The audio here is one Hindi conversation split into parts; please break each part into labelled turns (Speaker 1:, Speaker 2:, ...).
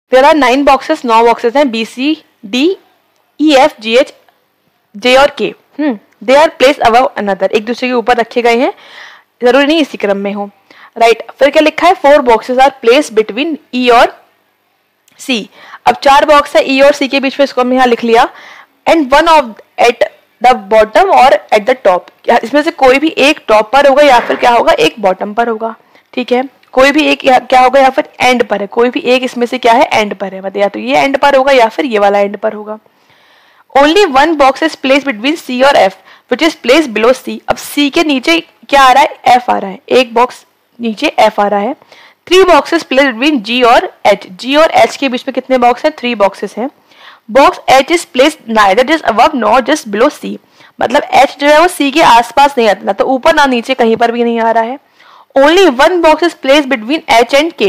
Speaker 1: देयर आर 9 बॉक्सेस, 9 बॉक्सेस हैं, B C D E F G H J और K. They are placed above another, एक दूसरे के ऊपर रखे गए हैं, जरूरी नहीं इसी क्रम में हो, राइट। फिर क्या लिखा है, 4 boxes are placed between E और सी। अब 4 बॉक्स है ई और सी के बीच में, इसको हमने यहाँ लिख लिया। And one of at the bottom और एट द टॉप, इसमें से कोई भी एक टॉप पर होगा या फिर क्या होगा, एक बॉटम पर होगा, ठीक है। कोई भी एक क्या होगा, या फिर एंड पर है, कोई भी एक इसमें से क्या है, एंड पर है, मतलब या तो ये एंड पर होगा या फिर ये वाला एंड पर होगा। Only one box is placed between C और F which is placed below C. अब सी के नीचे क्या आ रहा है, एफ आ रहा है, एक बॉक्स नीचे एफ आ रहा है। 3 बॉक्सेस प्लेस बिटवीन जी और एच, जी और एच के बीच में कितने बॉक्स हैं, 3 बॉक्सेस हैं। Box H is placed neither just above nor just below C, मतलब एच जो है वो सी के आसपास नहीं आता, ना तो ऊपर ना नीचे, कहीं पर भी नहीं आ रहा है। Only one box is placed between H and K,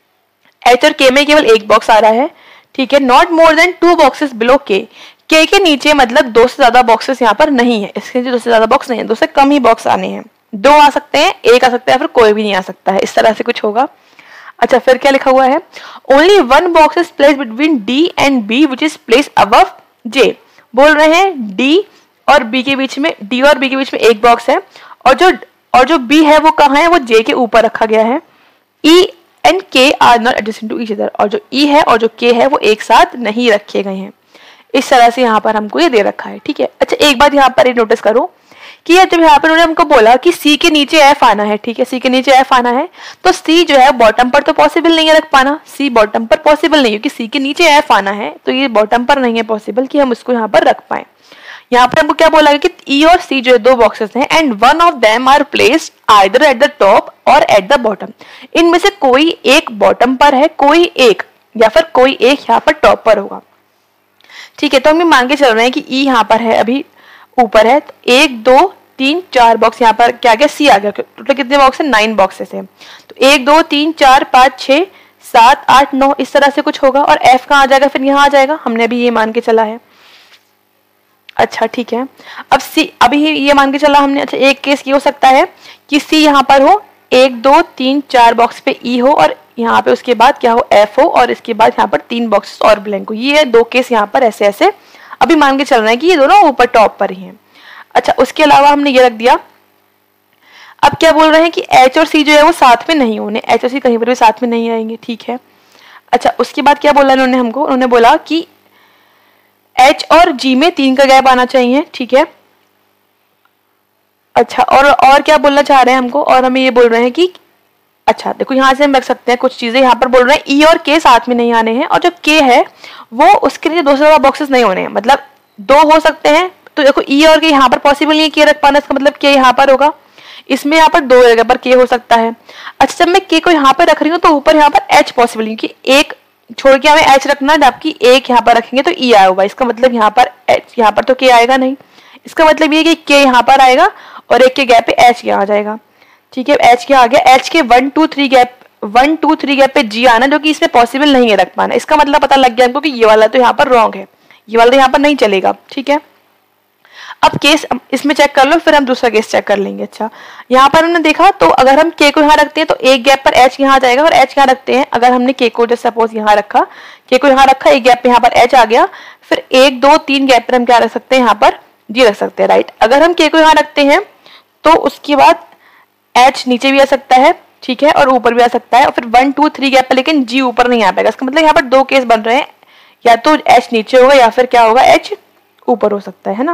Speaker 1: H और के में केवल एक बॉक्स आ रहा है, ठीक है। Not more than 2 boxes below K नीचे मतलब 2 से ज्यादा बॉक्सेस यहाँ पर नहीं है, इसके नीचे 2 से ज्यादा बॉक्स नहीं है, 2 से कम ही बॉक्स आने हैं, 2 आ सकते हैं, 1 आ सकता है, फिर कोई भी नहीं आ सकता है, इस तरह से कुछ होगा। अच्छा फिर क्या लिखा हुआ है, only one box is placed between D and B which is placed above J. बोल रहे हैं डी और बी के बीच में, डी और बी के बीच में एक बॉक्स है, और जो बी है वो कहाँ है, वो जे के ऊपर रखा गया है। E and K are not adjacent to each other, और जो ई है और जो के है वो एक साथ नहीं रखे गए हैं, इस तरह से यहाँ पर हमको ये दे रखा है, ठीक है। अच्छा एक बात यहाँ पर नोटिस करो कि जब यहाँ पर उन्होंने हमको बोला कि सी के नीचे एफ आना है, ठीक है, सी के नीचे एफ आना है, तो सी जो है बॉटम पर तो पॉसिबल नहीं है रख पाना, सी बॉटम पर पॉसिबल नहीं है, क्योंकि सी के नीचे एफ आना है तो ये बॉटम पर नहीं है पॉसिबल कि हम उसको यहाँ पर रख पाए। यहाँ पर हमको क्या बोला कि ई और सी जो है 2 बॉक्सेस हैं, and one of them are placed either at the top और एट द बॉटम, इनमें से कोई एक बॉटम पर है, कोई एक या फिर कोई एक यहाँ पर टॉप पर होगा, ठीक है। तो हम मान के चल रहे हैं कि ई यहाँ पर है, अभी ऊपर है, तो 1 2 3 4 बॉक्स यहाँ पर क्या आ गया, सी आ गया। टोटल कितने बॉक्स है, 9 बॉक्सेस है, तो 1 2 3 4 5 6 7 8 9 इस तरह से कुछ होगा। और एफ कहाँ आ जाएगा, फिर यहाँ आ जाएगा, हमने अभी ये मान के चला है। अच्छा ठीक है, अब सी अभी ये मान के चला हमने। अच्छा एक केस ये हो सकता है कि सी यहाँ पर हो, 1 2 3 4 बॉक्स पे ई हो, और यहाँ पे उसके बाद क्या हो, एफ हो, और इसके बाद यहाँ पर 3 बॉक्सेस और ब्लैंक हो। ये 2 केस यहाँ पर ऐसे ऐसे अभी मान के चल रहे हैं कि ये दोनों ऊपर टॉप पर ही हैं। अच्छा उसके अलावा हमने ये रख दिया। अब क्या बोल रहे हैं कि एच और सी जो है वो साथ में नहीं होने, एच और सी कहीं पर भी साथ में नहीं आएंगे, ठीक है। अच्छा उसके बाद क्या बोला इन्होंने हमको, उन्होंने बोला कि एच और जी में 3 का गैप आना चाहिए, ठीक है। अच्छा और क्या बोलना चाह रहे हैं हमको, और हमें ये बोल रहे हैं कि अच्छा देखो यहाँ से हम रख सकते हैं कुछ चीजें। यहाँ पर बोल रहे हैं ई और के साथ में नहीं आने हैं, और जो के है वो उसके लिए 2 से ज्यादा बॉक्सेस नहीं होने हैं, मतलब 2 हो सकते हैं। तो देखो ई और के यहाँ पर पॉसिबल नहीं है के रख पाना, इसका मतलब के यहाँ पर होगा, इसमें यहाँ पर 2 जगह पर के हो सकता है। अच्छा जब मैं के को यहाँ पर रख रही हूँ तो ऊपर यहाँ पर एच पॉसिबल नहीं, क्योंकि एक छोड़ के हमें एच रखना है, जबकि एक यहाँ पर रखेंगे तो ई आया होगा, इसका मतलब यहाँ पर एच, यहाँ पर तो के आएगा नहीं, इसका मतलब ये कि के यहाँ पर आएगा और एक के गैप पे एच यहाँ आ जाएगा, ठीक है। एच क्या आ गया, एच के 1 2 3 गैप पे जी आना, जो कि इसमें पॉसिबल नहीं है रख पाना। इसका मतलब पता लग गया हमको कि ये वाला तो यहाँ पर रॉन्ग है, ये वाला तो यहाँ पर नहीं चलेगा, ठीक है। अब केस इसमें चेक कर लो, फिर हम दूसरा केस चेक कर लेंगे। अच्छा यहाँ पर हमने देखा, तो अगर हम के को यहाँ रखते हैं तो एक गैप पर एच यहाँ आ जाएगा, और एच यहाँ रखते हैं, अगर हमने के को जैसे सपोज यहाँ रखा, के को यहाँ रखा, एक गैप पे यहाँ पर एच आ गया, फिर 1 2 3 गैप पर हम क्या रख सकते हैं, यहाँ पर जी रख सकते हैं, राइट। अगर हम के को यहाँ रखते हैं तो उसके बाद एच नीचे भी आ सकता है, ठीक है, और ऊपर भी आ सकता है, और फिर 1 2 3 गैप पर लेकिन जी ऊपर नहीं आ पाएगा। इसका मतलब यहाँ पर 2 केस बन रहे हैं, या तो एच नीचे होगा या फिर क्या होगा, एच ऊपर हो सकता है ना।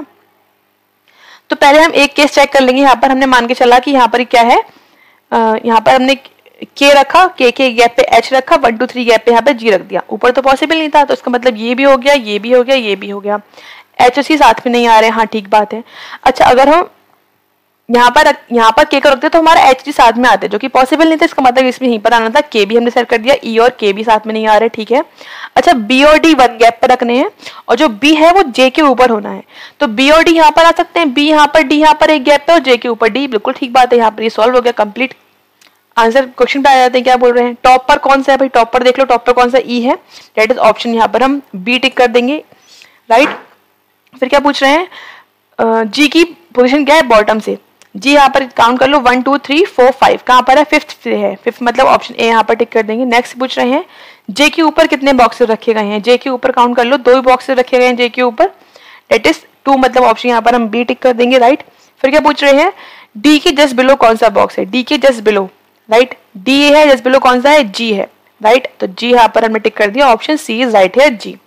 Speaker 1: तो पहले हम एक केस चेक कर लेंगे। यहाँ पर हमने मान के चला कि यहाँ पर क्या है, यहाँ पर हमने के रखा, के गैप पे एच रखा, 1 2 3 गैप पे यहाँ पे जी रख दिया, ऊपर तो पॉसिबल नहीं था, तो इसका मतलब ये भी हो गया, ये भी हो गया, ये भी हो गया, एच और सी साथ में नहीं आ रहे, हाँ ठीक बात है। अच्छा अगर हम यहाँ पर के को रखते तो हमारा एच डी साथ में आते, जो कि पॉसिबल नहीं था, इसका मतलब इसमें यहीं पर आना था। के भी हमने सेट कर दिया, ई और के भी साथ में नहीं आ रहे, ठीक है। अच्छा बी और डी 1 गैप पर रखने हैं, और जो बी है वो जे के ऊपर होना है, तो बी और डी यहाँ पर आ सकते हैं, बी यहाँ पर, डी यहाँ पर एक गैप पे, और जे के ऊपर डी, बिल्कुल ठीक बात है। यहाँ पर ये सॉल्व हो गया, कंप्लीट आंसर क्वेश्चन पे आ जाते हैं। क्या बोल रहे हैं, टॉप पर कौन सा है भाई, टॉप पर देख लो, टॉप पर कौन सा ई है, दैट इज ऑप्शन, यहाँ पर हम बी टिक कर देंगे, राइट। फिर क्या पूछ रहे हैं, जी की पोजीशन क्या है, बॉटम से, जी यहाँ पर काउंट कर लो 1 2 3 4 5, कहाँ पर है, फिफ्थ पे है, फिफ्थ मतलब ऑप्शन ए यहाँ पर टिक कर देंगे। नेक्स्ट पूछ रहे हैं जे के ऊपर कितने बॉक्सेस रखे गए हैं। जे के ऊपर काउंट कर लो, 2 बॉक्सेस रखे गए हैं जे के ऊपर, डेट इज 2 मतलब ऑप्शन यहाँ पर हम बी टिक कर देंगे, राइट। फिर क्या पूछ रहे हैं, डी के जस्ट बिलो कौन सा बॉक्स है, डी के जस्ट बिलो, राइट, डी है, जस्ट बिलो कौन सा है, जी है, राइट। तो जी यहाँ पर हमने टिक कर दिया, ऑप्शन सी इज राइट है, जी।